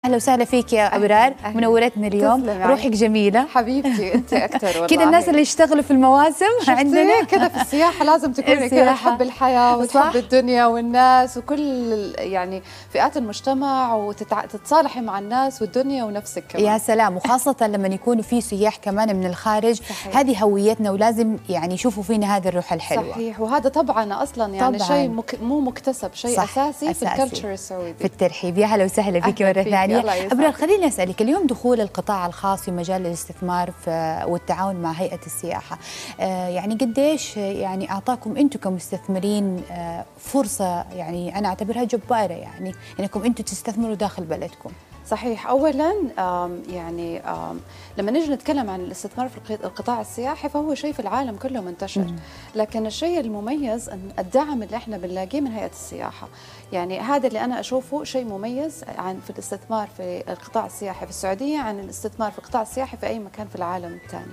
اهلا وسهلا فيك يا ابرار، منورتنا اليوم، روحك جميله حبيبتي. انت اكثر والله. كذا الناس اللي يشتغلوا في المواسم عندنا كذا في السياحه لازم تكوني كذا تحب الحياه وتحب الدنيا والناس وكل يعني فئات المجتمع وتتصالحي مع الناس والدنيا ونفسك كمان. يا سلام، وخاصه لما يكونوا في سياح كمان من الخارج. صحيح. هذه هويتنا ولازم يعني يشوفوا فينا هذه الروح الحلوه. صحيح، وهذا طبعا اصلا يعني شيء مو مكتسب، شيء اساسي في الكلتشر السعودي. في الترحيب. يا هلا وسهلا فيك مره ثانيه. أبرار، خليني أسألك اليوم دخول القطاع الخاص في مجال الاستثمار والتعاون مع هيئة السياحة، يعني قديش يعني أعطاكم أنتم كمستثمرين فرصة، يعني أنا أعتبرها جبارة، يعني أنكم أنتم تستثمروا داخل بلدكم؟ صحيح. اولا يعني لما نيجي نتكلم عن الاستثمار في القطاع السياحي فهو شيء في العالم كله منتشر، لكن الشيء المميز ان الدعم اللي احنا بنلاقيه من هيئه السياحه، يعني هذا اللي انا اشوفه شيء مميز عن في الاستثمار في القطاع السياحي في السعوديه عن الاستثمار في القطاع السياحي في اي مكان في العالم الثاني.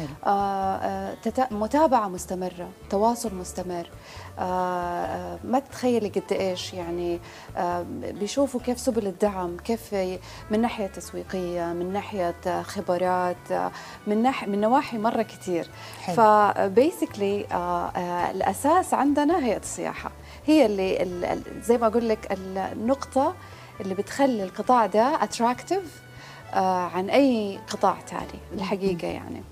متابعه مستمره، تواصل مستمر، ما تتخيلي قد ايش يعني بيشوفوا كيف سبل الدعم، كيف من ناحيه تسويقيه، من ناحيه خبرات، من نواحي مره كثير. فبيسكلي الاساس عندنا هيئه السياحه، هي اللي زي ما اقول لك النقطه اللي بتخلي القطاع ده اتراكتيف عن اي قطاع ثاني الحقيقه. يعني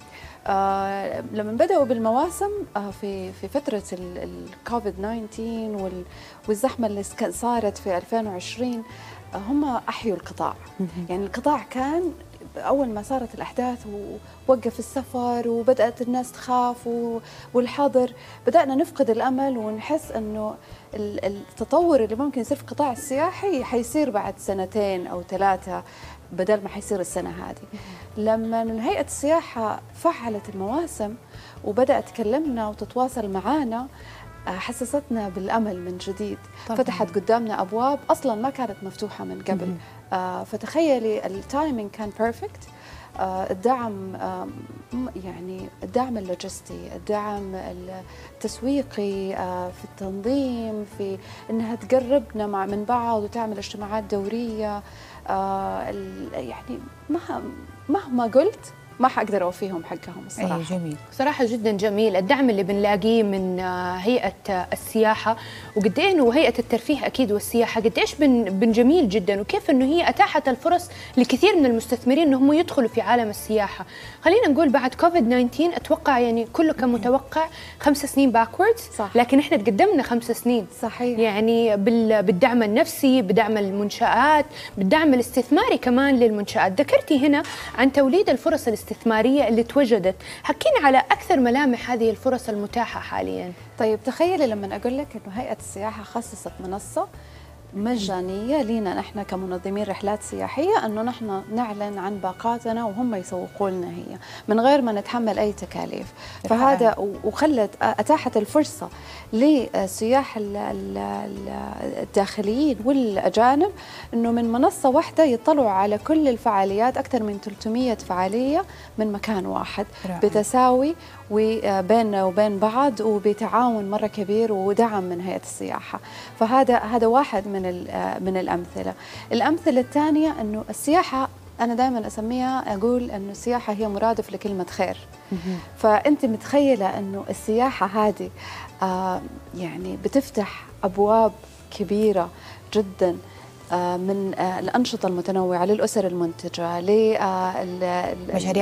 لما بدأوا بالمواسم في فترة الكوفيد 19 والزحمة اللي صارت في 2020 هم أحيوا القطاع. يعني القطاع كان أول ما صارت الأحداث ووقف السفر وبدأت الناس تخاف والحظر، بدأنا نفقد الأمل ونحس أنه التطور اللي ممكن يصير في القطاع السياحي حيصير بعد 2 أو 3 بدل ما حيصير السنة هذه. لما هيئة السياحة فعلت المواسم وبدأت تكلمنا وتتواصل معانا حسستنا بالأمل من جديد. طبعا. فتحت قدامنا أبواب أصلا ما كانت مفتوحة من قبل. فتخيلي التايمينج كان بيرفكت. الدعم يعني الدعم اللوجستي، الدعم التسويقي، في التنظيم، في انها تقربنا من بعض وتعمل اجتماعات دوريه. يعني مهما قلت ما حقدر اوفيهم حقهم الصراحه. أي جميل، صراحه جدا جميل الدعم اللي بنلاقيه من هيئه السياحه، وقد ايه انه هيئه الترفيه اكيد والسياحه قد ايش جميل جدا، وكيف انه هي اتاحت الفرص لكثير من المستثمرين انهم يدخلوا في عالم السياحه. خلينا نقول بعد كوفيد 19 اتوقع يعني كله كان متوقع 5 سنين باكوردز، لكن احنا تقدمنا 5 سنين. صحيح. يعني بالدعم النفسي، بدعم المنشآت، بالدعم الاستثماري كمان للمنشآت. ذكرتي هنا عن توليد الفرص الاستثمارية اللي توجدت، حكينا على أكثر ملامح هذه الفرص المتاحة حالياً. طيب تخيلي لما أقول لك إنه هيئة السياحة خصصت منصة مجانية لينا نحن كمنظمين رحلات سياحية، أنه نحن نعلن عن باقاتنا وهم يسوقوا لنا هي من غير ما نتحمل أي تكاليف. فهذا وخلت أتاحت الفرصة للسياح الداخليين والأجانب أنه من منصة واحدة يطلعوا على كل الفعاليات، أكثر من 300 فعالية من مكان واحد بتساوي وبيننا وبين بعض وبتعاون مرة كبير ودعم من هيئة السياحة. فهذا واحد من الأمثلة. الأمثلة الثانية أنه السياحة أنا دائما أسميها، أقول أنه السياحة هي مرادف لكلمة خير. فأنت متخيلة أنه السياحة هذه يعني بتفتح أبواب كبيرة جدا من الأنشطة المتنوعة للأسر المنتجة، للمشاريع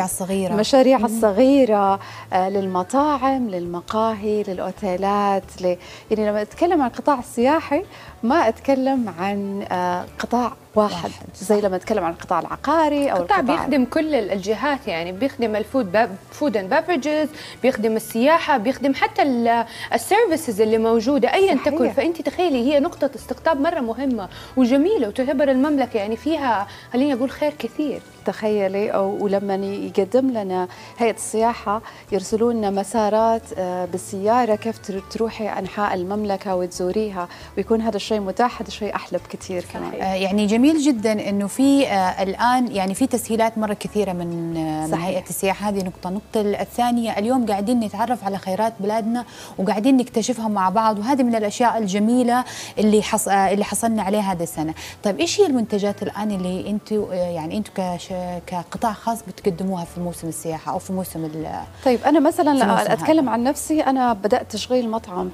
الصغيرة، للمطاعم، للمقاهي، للأوتيلات، يعني لما أتكلم عن القطاع السياحي ما أتكلم عن قطاع واحد زي لما أتكلم عن القطاع العقاري أو القطاع بيخدم كل الجهات، يعني بيخدم فود اند بفرجز، بيخدم السياحة، بيخدم حتى السيرفيسز اللي موجودة أيا تكن. فأنت تخيلي هي نقطة استقطاب مرة مهمة وجميلة، وتعتبر المملكة يعني فيها خليني أقول خير كثير. تخيلي ولما يقدم لنا هيئة السياحة يرسلوا لنا مسارات بالسيارة كيف تروحي أنحاء المملكة وتزوريها، ويكون هذا الشيء متاح، هذا الشيء أحلى بكثير كمان. يعني جميل جميل جدا انه في الان يعني في تسهيلات مره كثيره من هيئه السياحه. هذه النقطه الثانيه، اليوم قاعدين نتعرف على خيرات بلادنا وقاعدين نكتشفها مع بعض، وهذه من الاشياء الجميله اللي حصلنا عليها هذه السنه. طيب ايش هي المنتجات الان اللي انتم يعني انتم كقطاع خاص بتقدموها في موسم السياحه او في موسم طيب انا مثلا اتكلم عن نفسي، انا بدات تشغيل مطعم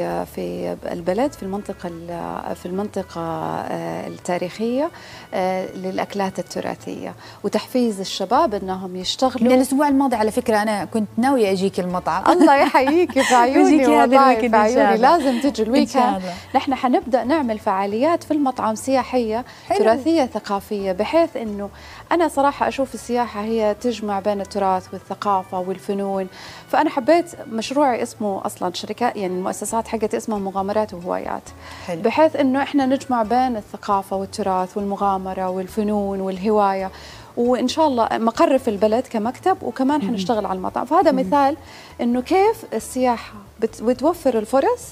في البلد، في المنطقه التاريخيه للاكلات التراثيه، وتحفيز الشباب انهم يشتغلوا. من الاسبوع الماضي على فكره انا كنت ناويه اجيك المطعم. الله يحييك في عيوني والله، في عيوني لازم تجي الويكند. نحن حنبدا نعمل فعاليات في المطعم سياحيه تراثيه ثقافيه، بحيث انه انا صراحه اشوف السياحه هي تجمع بين التراث والثقافه والفنون. فانا حبيت مشروعي اسمه اصلا شركات، يعني المؤسسات حقتي اسمها مغامرات وهوايات. حلو. بحيث انه احنا نجمع بين الثقافه والتراث والمغامره والفنون والهوايه، وان شاء الله مقر في البلد كمكتب، وكمان حنشتغل على المطعم. فهذا مثال انه كيف السياحه بتوفر الفرص.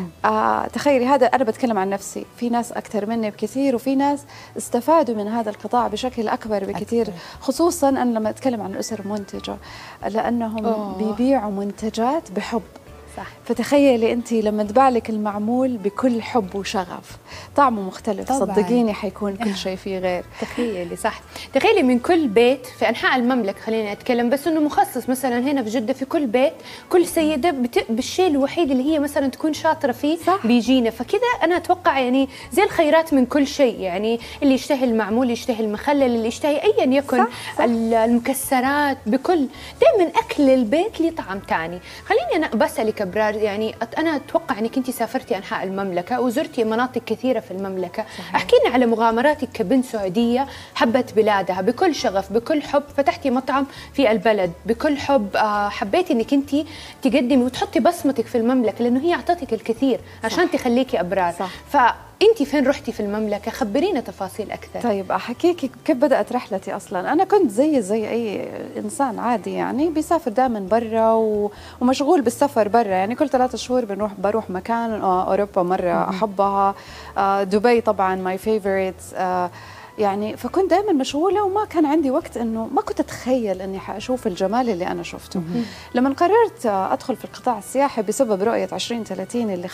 تخيلي، هذا انا بتكلم عن نفسي، في ناس اكثر مني بكثير، وفي ناس استفادوا من هذا القطاع بشكل اكبر بكثير. خصوصا انا لما اتكلم عن الاسر المنتجه، لانهم بيبيعوا منتجات بحب. صح. فتخيلي انت لما تباع لك المعمول بكل حب وشغف، طعمه مختلف طبعاً. صدقيني حيكون كل شيء فيه غير. تخيلي صح، تخيلي من كل بيت في انحاء المملكه، خليني اتكلم بس انه مخصص مثلا هنا في جده، في كل بيت كل سيده بالشيء الوحيد اللي هي مثلا تكون شاطره فيه صح. بيجينا. فكذا انا اتوقع يعني زي الخيرات من كل شيء، يعني اللي يشتهي المعمول، اللي يشتهي المخلل، اللي يشتهي ايا يكن صح. صح. المكسرات، بكل دائما اكل البيت له طعم ثاني. خليني انا بسالك ابرار، يعني انا اتوقع انك انت سافرتي انحاء المملكه وزرتي مناطق كثيره في المملكه. احكي لنا على مغامراتك كبنت سعوديه حبت بلادها بكل شغف بكل حب، فتحتي مطعم في البلد بكل حب، حبيتي انك انت تقدمي وتحطي بصمتك في المملكه، لانه هي اعطتك الكثير عشان تخليكي ابرار. انت فين رحتي في المملكه؟ خبرينا تفاصيل اكثر. طيب احكيكي كيف بدات رحلتي. اصلا انا كنت زي اي انسان عادي، يعني بيسافر دائما برا ومشغول بالسفر برا، يعني كل 3 شهور بروح مكان. اوروبا مره احبها، دبي طبعا ماي فيفوريتس، يعني فكنت دائما مشغوله وما كان عندي وقت، انه ما كنت اتخيل اني حاشوف الجمال اللي انا شفته. لما قررت ادخل في القطاع السياحي بسبب رؤيه 2030 اللي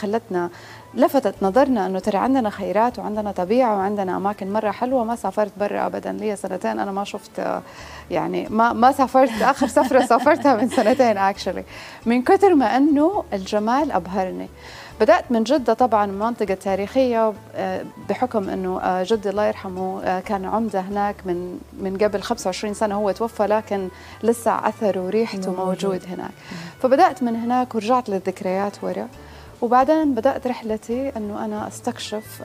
لفتت نظرنا انه ترى عندنا خيرات وعندنا طبيعه وعندنا اماكن مره حلوه. ما سافرت برا ابدا، لي 2 سنين انا ما شفت، يعني ما سافرت. اخر سفره سافرتها من 2 اكشلي، من كثر ما انه الجمال ابهرني. بدأت من جدة طبعا، منطقة تاريخية، بحكم أنه جدي الله يرحمه كان عمدة هناك من قبل 25 سنة، هو توفى لكن لسه أثره وريحته موجود هناك. فبدأت من هناك ورجعت للذكريات ورا، وبعدين بدأت رحلتي أنه أنا أستكشف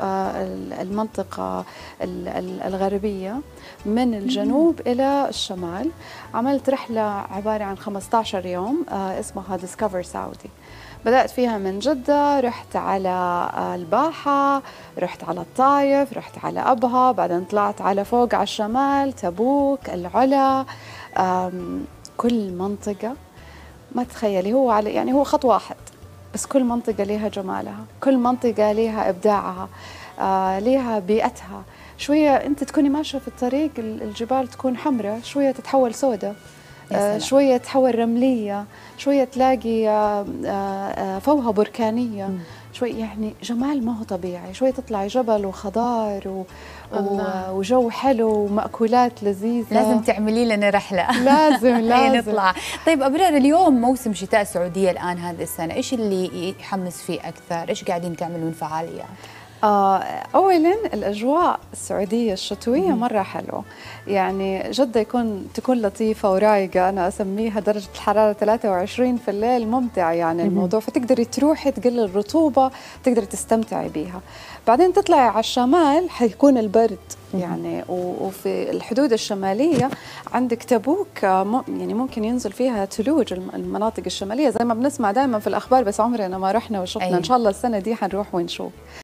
المنطقة الغربية من الجنوب إلى الشمال. عملت رحلة عبارة عن 15 يوم اسمها ديسكفر سعودي. بدأت فيها من جدة، رحت على الباحة، رحت على الطايف، رحت على أبها، بعدين طلعت على فوق على الشمال، تبوك، العلا. كل منطقة ما تخيلي، هو خط واحد، بس كل منطقة لها جمالها، كل منطقة لها إبداعها، لها بيئتها. شوية أنت تكوني ماشية في الطريق الجبال تكون حمراء، شوية تتحول سوداء، شوية تحول رملية، شوية تلاقي فوهة بركانية، شوي يعني جمال ما هو طبيعي. شوية تطلعي جبل وخضار وجو حلو ومأكولات لذيذة. لازم تعملي لنا رحلة. لازم نطلع. طيب أبرار، اليوم موسم شتاء السعودية الآن هذه السنة، إيش اللي يحمس فيه أكثر؟ إيش قاعدين تعملوا من فعاليات؟ أولاً الأجواء السعودية الشتوية مرة حلوة، يعني جدة تكون لطيفة ورايقة. أنا أسميها درجة الحرارة 23 في الليل، ممتع يعني الموضوع. فتقدري تروحي تقل الرطوبة، تقدري تستمتعي بيها. بعدين تطلعي على الشمال حيكون البرد يعني، وفي الحدود الشمالية عندك تبوك، يعني ممكن ينزل فيها ثلوج. المناطق الشمالية زي ما بنسمع دائما في الأخبار، بس عمرنا ما رحنا وشفنا. إن شاء الله السنة دي حنروح ونشوف.